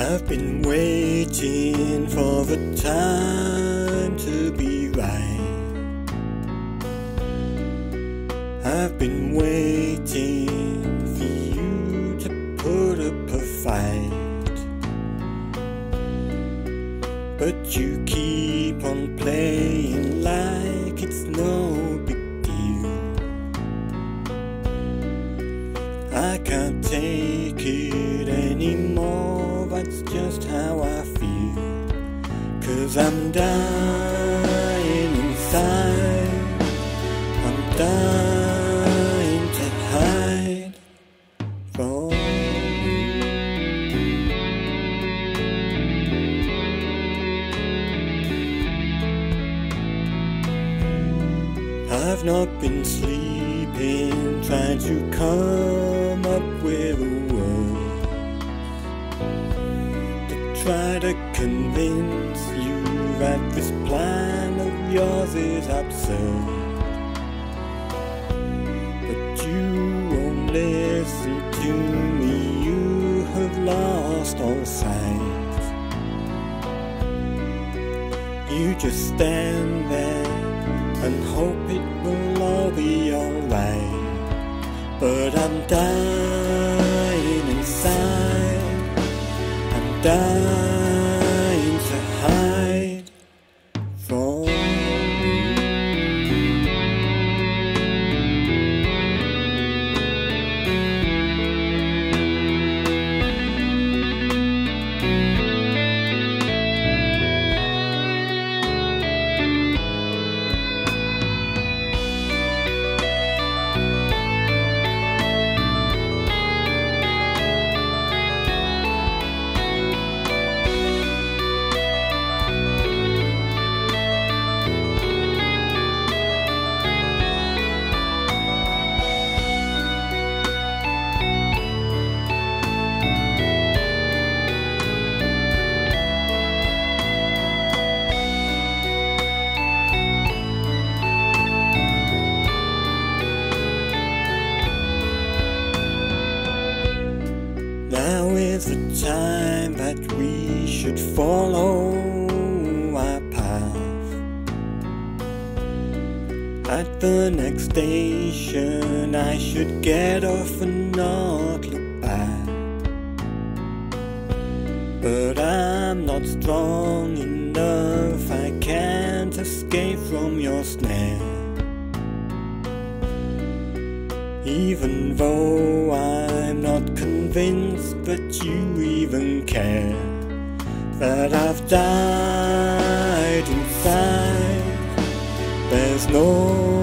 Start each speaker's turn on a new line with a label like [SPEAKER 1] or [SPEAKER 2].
[SPEAKER 1] I've been waiting for the time to be right. I've been waiting for you to put up a fight, but you keep on playing like it's no big deal. I can't take it anymore, that's just how I feel. 'Cause I'm dying inside, I'm dying to hide from you. I've not been sleeping, trying to come up with a word to try to convince you that this plan of yours is absurd. But you won't listen to me, you have lost all sight. You just stand there and hope it will all be alright. But I'm dying inside, I'm dying to hide from Now is the time that we should follow our path. At the next station I should get off and not look back. But I'm not strong enough, I can't escape from your snare. Even though I'm not convinced that you even care, that I've died inside, there's no